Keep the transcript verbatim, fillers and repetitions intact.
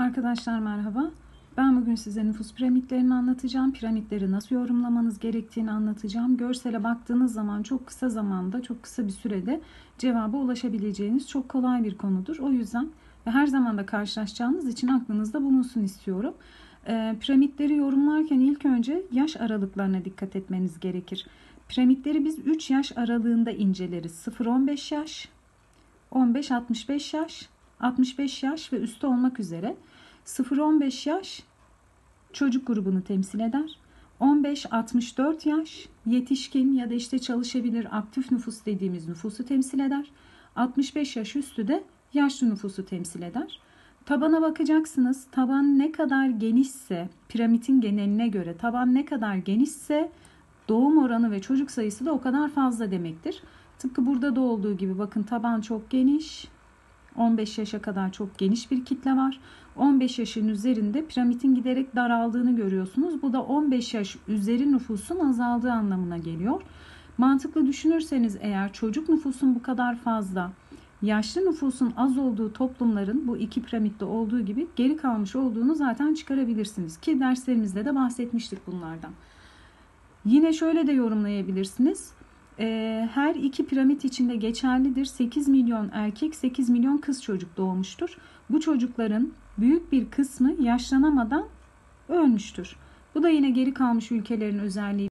Arkadaşlar merhaba. Ben bugün size nüfus piramitlerini anlatacağım. Piramitleri nasıl yorumlamanız gerektiğini anlatacağım. Görsele baktığınız zaman çok kısa zamanda, çok kısa bir sürede cevaba ulaşabileceğiniz çok kolay bir konudur. O yüzden ve her zaman da karşılaşacağınız için aklınızda bulunsun istiyorum. Ee, piramitleri yorumlarken ilk önce yaş aralıklarına dikkat etmeniz gerekir. Piramitleri biz üç yaş aralığında inceleriz. sıfır on beş yaş, on beş altmış beş yaş, altmış beş yaş ve üstü olmak üzere. sıfır on beş yaş çocuk grubunu temsil eder. on beş altmış dört yaş yetişkin ya da işte çalışabilir aktif nüfus dediğimiz nüfusu temsil eder. altmış beş yaş üstü de yaşlı nüfusu temsil eder. Tabana bakacaksınız. Taban ne kadar genişse, piramidin geneline göre taban ne kadar genişse doğum oranı ve çocuk sayısı da o kadar fazla demektir. Tıpkı burada da olduğu gibi bakın taban çok geniş. on beş yaşa kadar çok geniş bir kitle var. on beş yaşın üzerinde piramidin giderek daraldığını görüyorsunuz. Bu da on beş yaş üzeri nüfusun azaldığı anlamına geliyor. Mantıklı düşünürseniz eğer çocuk nüfusun bu kadar fazla, yaşlı nüfusun az olduğu toplumların bu iki piramitte olduğu gibi geri kalmış olduğunu zaten çıkarabilirsiniz. Ki derslerimizde de bahsetmiştik bunlardan. Yine şöyle de yorumlayabilirsiniz. Her iki piramit içinde geçerlidir. sekiz milyon erkek, sekiz milyon kız çocuk doğmuştur. Bu çocukların büyük bir kısmı yaşlanamadan ölmüştür. Bu da yine geri kalmış ülkelerin özelliği.